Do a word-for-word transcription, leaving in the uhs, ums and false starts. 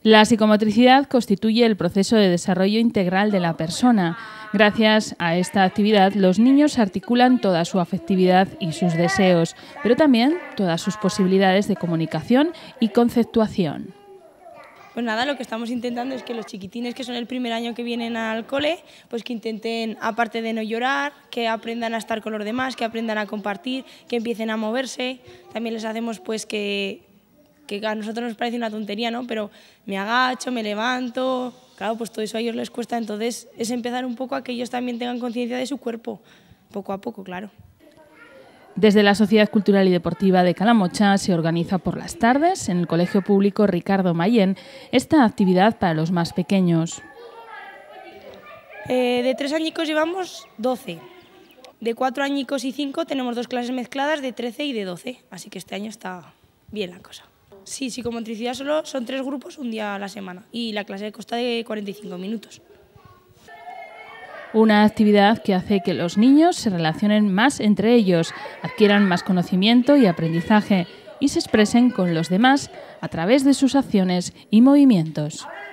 La psicomotricidad constituye el proceso de desarrollo integral de la persona. Gracias a esta actividad, los niños articulan toda su afectividad y sus deseos, pero también todas sus posibilidades de comunicación y conceptuación. Pues nada, lo que estamos intentando es que los chiquitines que son el primer año que vienen al cole, pues que intenten, aparte de no llorar, que aprendan a estar con los demás, que aprendan a compartir, que empiecen a moverse. También les hacemos pues que, que a nosotros nos parece una tontería, ¿no? Pero me agacho, me levanto, claro, pues todo eso a ellos les cuesta, entonces es empezar un poco a que ellos también tengan conciencia de su cuerpo, poco a poco, claro. Desde la Sociedad Cultural y Deportiva de Calamocha se organiza por las tardes en el Colegio Público Ricardo Mayén esta actividad para los más pequeños. Eh, de tres añicos llevamos doce, de cuatro añicos y cinco tenemos dos clases mezcladas de trece y de doce, así que este año está bien la cosa. Sí, psicomotricidad solo son tres grupos un día a la semana y la clase consta de cuarenta y cinco minutos. Una actividad que hace que los niños se relacionen más entre ellos, adquieran más conocimiento y aprendizaje y se expresen con los demás a través de sus acciones y movimientos.